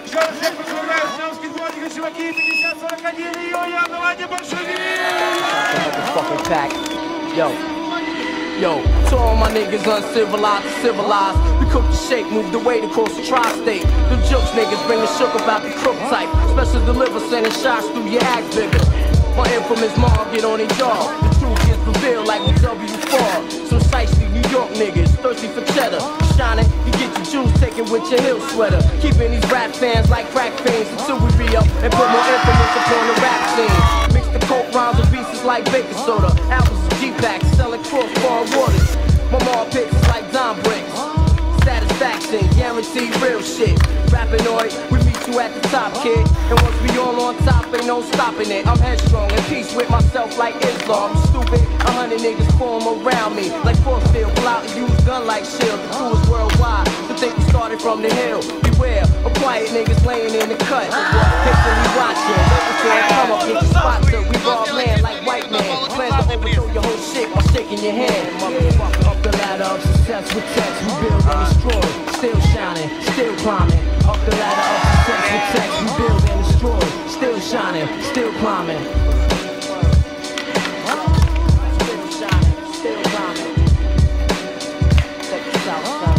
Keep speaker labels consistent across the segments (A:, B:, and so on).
A: Еще раз всех поздравляю с днем скейтбординга, чуваки, 50-41 июня, давайте пошумим!
B: Yo, to all my niggas uncivilized to civilized. We cook the shake, move the weight across the tri-state. Them jokes niggas bring the shook about the crook type. Special deliver, sending shots through your act bigger. My infamous mom get on their jaw. The truth gets revealed like with W4. Some sightsee New York niggas, thirsty for cheddar. Shining, you get your juice taken with your hill sweater. Keeping these rap fans like crack fiends until we re-up and put more infamous upon the rap scene. Mix the coke rhymes with pieces like baking soda. Albums of G-Packs, selling crossbar waters. My mom picks like Don bricks. Satisfaction, guaranteed real shit. Rappinoid, we meet you at the top, kid. And once we all on top, ain't no stopping it. I'm headstrong, at peace with myself like Islam. I'm stupid, 100 niggas form around me. Like force field, pull out and use gun like shield. The crew is worldwide, to think we started from the hill. Beware, of quiet niggas laying in the cut. Patiently watching, waiting for a come up, get your spot till we rob land like white man. Plans to overthrow your whole shit while shaking your hand. Motherfucker, up the ladder of success with text, we build and destroy. Still shining, still climbing. Up the ladder of success with text, we build and destroy. Still shining, still climbing. Still shining, still climbing. Check this out, son.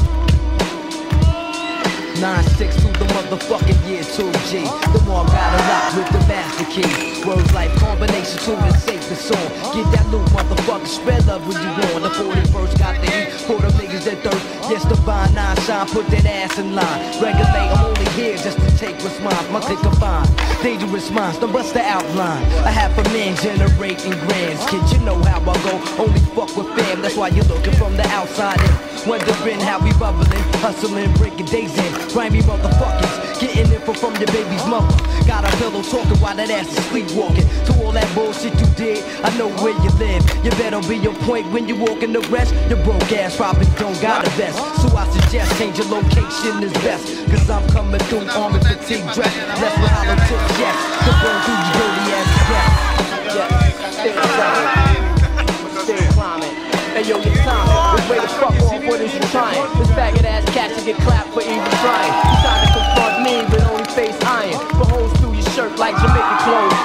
B: 9-6 through the motherfucking year 2G. The more I got a lock with the master key. Words like combination tune and safe and song. Get that new motherfucker spread love when you want. The 41st got the heat for the niggas that thirst. Yes, the bind 9 shine, put that ass in line. Regulate, I'm only here just to take what's mine. My click of fine, dangerous minds, don't bust the outline. I have a man generating grands. Kid, you know how I go, only fuck with fam. That's why you're looking from the outside in. Wondering how we bubbling, hustling, breaking days in. Grimy motherfuckers, getting info from your baby's mother. Got a pillow talking while that ass is sleepwalking. To all that bullshit you did, I know where you live. You better be on point when you walk in the rest. Your broke ass probably don't got a vest. So I suggest change your location is best. Cause I'm coming through armed fatigue dress. Less with hollow tips, yes. To burn through your dirty ass breath. Yeah, still shining, still climbing. Hey yo, your time, this way the fuck off, what is you trying? This faggot ass cat to get clapped for even trying. You tried to confront me, but only face iron. Put holes through your shirt like Jamaican clothes.